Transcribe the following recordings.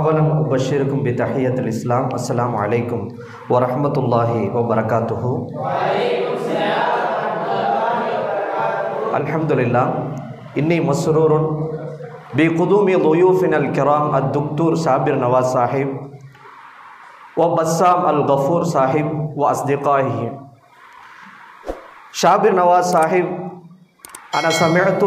أولا أبشركم بتحية الإسلام. السلام عليكم ورحمة الله وبركاته. الحمد لله إني مسرور بقدوم ضيوفنا الكرام الدكتور صابر نواز صاحب وبسام الغفور صاحب وأصدقائه. صابر نواز صاحب أنا سمعت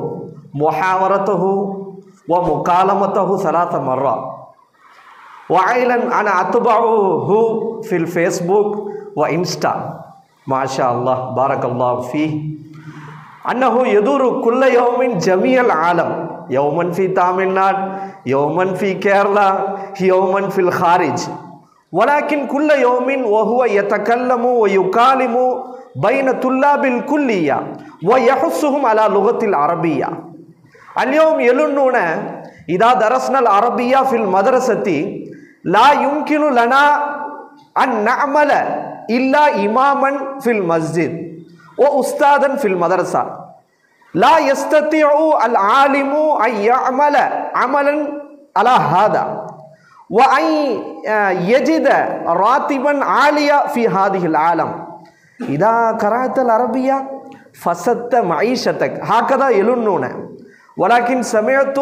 محاورته ومكالمته 3 مرات، وعيلا أنا أتبعه في الفيسبوك وإنستا. ما شاء الله بارك الله فيه، أنه يدور كل يوم جميع العالم، يوما في تامل نادو، يوما في كيرلا، يوما في الخارج، ولكن كل يوم وهو يتكلم ويكالم بين طلاب الكلية ويحثهم على اللغة العربية. اليوم يلونون إذا درسنا العربية في المدرسة لا يمكن لنا أن نعمل إلا إماما في المسجد وأستاذا في المدرسة. لا يستطيع العالم أن يعمل عملا على هذا وأن يجد راتبا عاليا في هذه العالم. إذا قرأت العربية فسدت معيشتك، هكذا يلونون. ولكن سمعت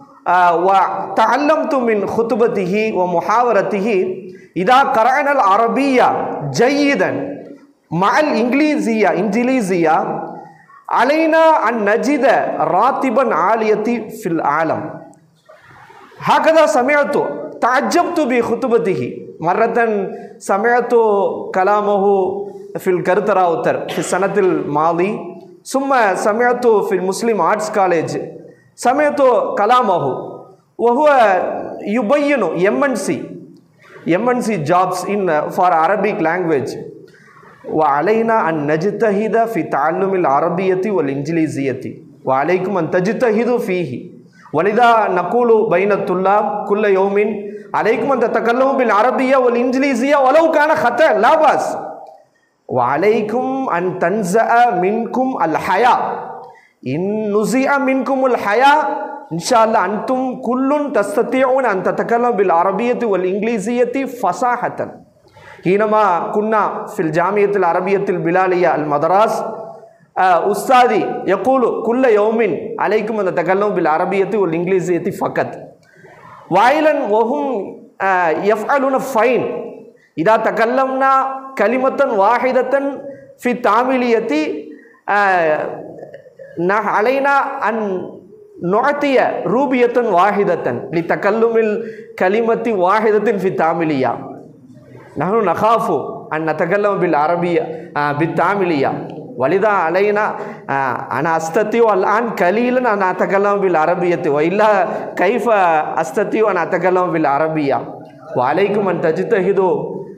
وتعلمت من خطبته ومحاورته إذا قرأنا العربية جيدا مع الإنجليزية علينا أن نجد راتبا عاليا في العالم. هكذا سمعت، تعجبت بخطبته. مرة سمعت كلامه في الكرتراوتر في السنة الماضية، ثم سمعت في المسلم آرتس كوليج سمعت كلامه وهو يبين MNC jobs for Arabic language. وعلينا أن نجتهد في تعلم العربية والإنجليزية، وعليكم أن تجتهدوا فيه. ولذا نقول بين الطلاب كل يوم عليكم أن تتكلموا بالعربية والإنجليزية ولو كان خطأ لا بأس، وعليكم أن تنزع منكم الحياء. إن نزع منكم الحياء إن شاء الله أنتم كل تستطيعون أن تتكلموا بالعربية والإنجليزية فصاحة. حينما كنا في الجامعة العربية البلالية المدراس، أستاذي يقول كل يوم عليكم أن تتكلموا بالعربية والإنجليزية فقط، وعيلا وهم يفعلون فاين. إذا تكلمنا كلمة واحدة في التاملية علينا أن نعطي روبية واحدة لتكلم الكلمة واحدة في التاملية. نحن نخاف أن نتكلم بالعربية بالتاملية، ولذا علينا أنا أستطيع الآن قليلا أن أتكلم بالعربية، وإلا كيف أستطيع أن أتكلم بالعربية؟ وعليكم أن تجتهدوا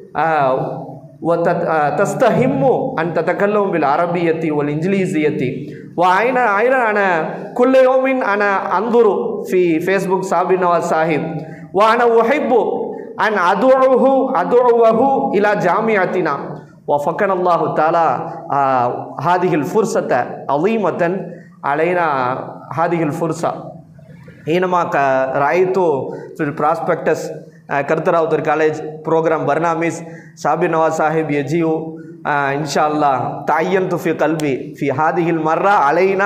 وتستهموا أن تتكلموا بالعربية والإنجليزية. وأين أنا كل يوم أنا أنظر في فيسبوك صابر نواز صاحب، وأنا أحب أن أدعوه إلى جامعتنا. وفقنا الله تعالى هذه الفرصة عظيمة علينا. هذه الفرصة حينما رأيت في البروسبكتس كرتراوتر كوليج بروجرام برنامج صابر نواز صاحب يجيء إن شاء الله، تعينت في قلبي في هذه المرة علينا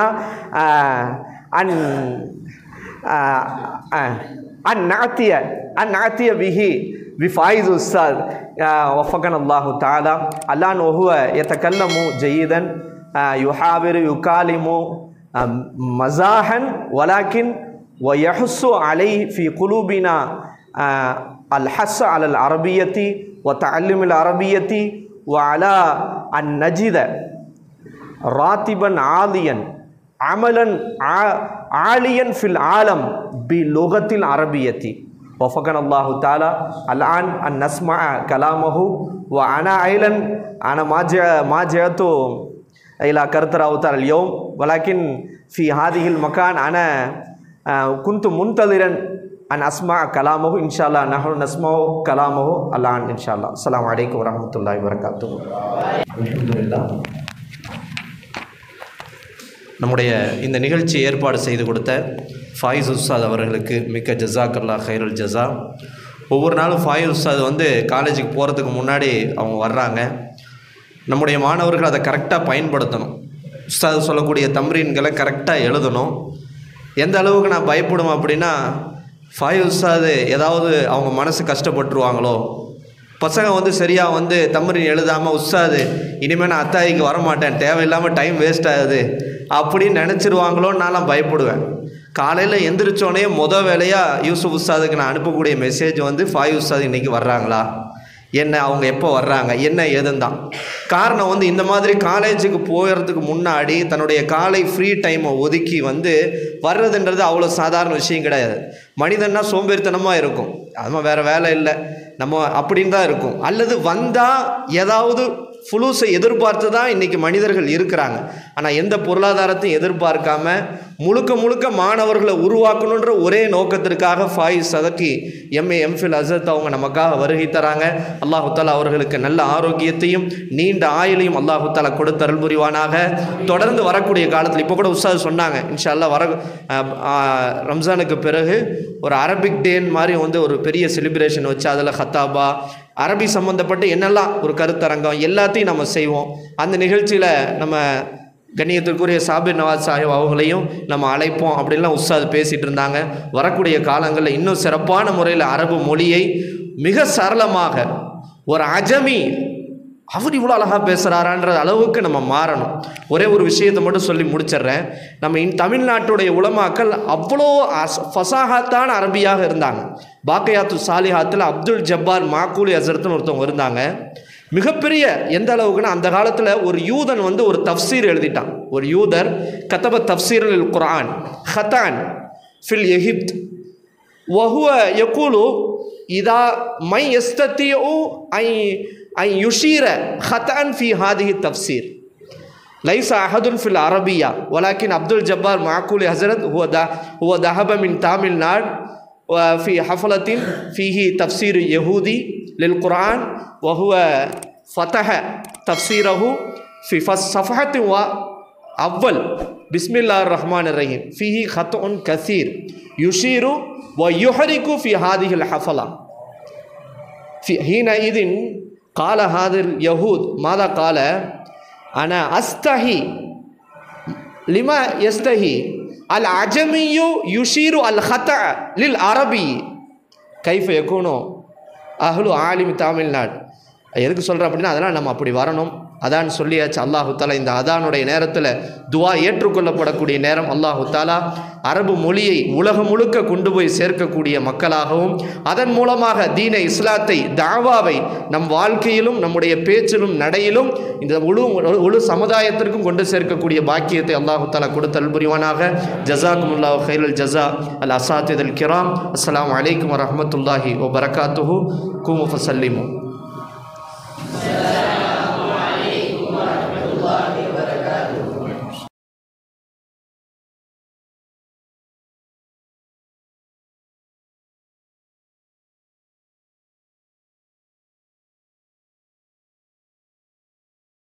أن نعطي به بفائز أستاذ. وفقنا الله تعالى. الآن وهو يتكلم جيدا، يحاور يكالم مزاحا، ولكن ويحث عليه في قلوبنا الحث على العربية وتعلم العربية، وعلى أن نجد راتبا عاليا عملا عاليا في العالم باللغة العربية. وفقنا الله تعالى. الآن أن نسمع كلامه. وأنا أيضا ما جئت إلى كرتراوتر اليوم، ولكن في هذه المكان أنا كنت منتظرا أن أسمع كلامه. إن شاء الله نحن نسمع كلامه الآن إن شاء الله. السلام عليكم ورحمة الله وبركاته. الحمد لله. நம்முடைய இந்த நிகழ்ச்சி ஏற்பாடு செய்து கொடுத்த ஃபாயிஸ் உஸ்தாத் அவர்களுக்கு மிக்க ஜஸாக்கல்லா ஹைருல் ஜஸா. ஒவ்வொரு நாளும் ஃபாயிஸ் உஸ்தாத் காலேஜுக்கு போகிறதுக்கு முன்னாடி அவங்க வர்றாங்க. நம்முடைய மாணவர்கள் அதை கரெக்டாக பயன்படுத்தணும். உஸ்தாத் சொல்லக்கூடிய தம்ரீன்களை கரெக்டாக எழுதணும். எந்த அளவுக்கு நான் பயப்படுவேன் அப்படின்னா, ஃபாயிஸ் உஸ்தாத் ஏதாவது அவங்க மனசு கஷ்டப்பட்டுருவாங்களோ, பசங்க சரியாக தம்ரீன் எழுதாமல் உஸ்தாது இனிமேல் நான் அத்தாயிக்கு வரமாட்டேன், தேவையில்லாமல் டைம் வேஸ்ட் ஆகுது அப்படின்னு நினச்சிருவாங்களோன்னு நான்லாம் பயப்படுவேன். காலையில் எந்திரிச்சோடனே வேலையாக யூசுப் உஸ்தாதுக்கு நான் அனுப்பக்கூடிய மெசேஜ் ஃபாயிஸ் உஸ்தாது இன்றைக்கி வர்றாங்களா, என்ன, அவங்க எப்போ வர்றாங்க, என்ன ஏதுன்னு தான். காரணம் இந்த மாதிரி காலேஜுக்கு போகிறதுக்கு முன்னாடி தன்னுடைய காலை ஃப்ரீ டைமை ஒதுக்கி வர்றதுன்றது அவ்வளோ சாதாரண விஷயம் கிடையாது. மனிதன்னா சோம்பேறித்தனமாக இருக்கும், அதுமாதிரி வேறு வேலை இல்லை நம்ம அப்படின்னு தான் இருக்கும். அல்லது வந்தால் ஏதாவது ஃபுலூஸை எதிர்பார்த்து தான் இன்றைக்கி மனிதர்கள் இருக்கிறாங்க. ஆனால் எந்த பொருளாதாரத்தையும் எதிர்பார்க்காம முழுக்க முழுக்க மாணவர்களை உருவாக்கணுன்ற ஒரே நோக்கத்திற்காக ஃபாயிஸ் சதக்கி எம்ஏ எம்ஃபில் அசத் அவங்க நமக்காக வருகை தராங்க. அல்லாஹு தாலா அவர்களுக்கு நல்ல ஆரோக்கியத்தையும் நீண்ட ஆயுளையும் அல்லாஹு தாலா கொடுத்து அருள் புரிவானாக. தொடர்ந்து வரக்கூடிய காலத்தில் இப்போ கூட உஸ்தாது சொன்னாங்க, இன்ஷா அல்லாஹ் ரம்ஜானுக்கு பிறகு ஒரு அரபிக் டேன் மாதிரி ஒரு பெரிய செலிப்ரேஷன் வச்சு அதில் ஹத்தாபா அரபி சம்மந்தப்பட்டு என்னெல்லாம் ஒரு கருத்தரங்கம் எல்லாத்தையும் நம்ம செய்வோம். அந்த நிகழ்ச்சியில் நம்ம கண்ணியத்திற்குரிய சாபிர் நவாஸ் சாஹிப் அவங்களையும் நம்ம அழைப்போம் அப்படின்லாம் உஸ்தாது பேசிகிட்டு இருந்தாங்க. வரக்கூடிய காலங்களில் இன்னும் சிறப்பான முறையில் அரபு மொழியை மிக சரளமாக ஒரு அஜமி அவர் இவ்வளோ அழகாக பேசுகிறாரான்ற அளவுக்கு நம்ம மாறணும். ஒரே ஒரு விஷயத்தை மட்டும் சொல்லி முடிச்சிடுறேன். நம்ம தமிழ்நாட்டுடைய உலமாக்கள் அவ்வளோ ஃபசாஹத்தான அரபியாக இருந்தாங்க. பாக்கியாத்து சாலிஹாத்தில் அப்துல் ஜப்பார் மாக்கூலி ஹசரத்துன்னு ஒருத்தவங்க இருந்தாங்க. மிகப்பெரிய எந்த அளவுக்குன்னா, அந்த காலத்தில் ஒரு யூதன் ஒரு தஃப்சீர் எழுதிட்டான். ஒரு யூதர் கதப தஃப்சீர் அல் குர்ஆன் ஹதான் ஃபில் எகிப்த் வஹுவ யகூலு இதா மை யஸ்ததிஉ ஐ யுஷீர ஹதான் ஃபி ஹாதிஹி தஃப்சீர் லைஸ அஹதுன் ஃபில் அரபியா வலாக்கின் அப்துல் ஜப்பார் மாக்கூலி ஹசரத் ஹுவ தஹப மின் தாமில்நாடு في حفلة فيه تفسير يهودي للقرآن وهو فتح تفسيره في صفحة أول بسم الله الرحمن الرحيم فيه خطأ كثير يشير ويحرك في هذه الحفلة. حينئذ قال هذا اليهود ماذا قال؟ أنا أستحي. لما يستحي؟ العجمي يشير الخطأ للعربي كيف يكون أهل عالم تامل. எதுக்கு சொல்கிறேன் அப்படின்னா, அதெல்லாம் நம்ம அப்படி வரணும். அதான் சொல்லியாச்சு. அல்லாஹு தாலா இந்த அதானுடைய நேரத்தில் துவா ஏற்றுக்கொள்ளப்படக்கூடிய நேரம். அல்லாஹு தாலா அரபு மொழியை உலகம் முழுக்க கொண்டு போய் சேர்க்கக்கூடிய மக்களாகவும் அதன் மூலமாக தீன இஸ்லாத்தை தாவாவை நம் வாழ்க்கையிலும் நம்முடைய பேச்சிலும் நடையிலும் இந்த முழு சமுதாயத்திற்கும் கொண்டு சேர்க்கக்கூடிய பாக்கியத்தை அல்லாஹு தாலா கொடுத்தல் புரிவானாக. ஜஸாக்குமுல்லாஹு ஹைருல் ஜஸா அல் அசாத்தித் அல் கிராம். அஸ்ஸலாமு அலைக்கும் வரஹ்மத்துல்லாஹி வபரகாத்துஹு. கூமு ஃபஸல்லிமு.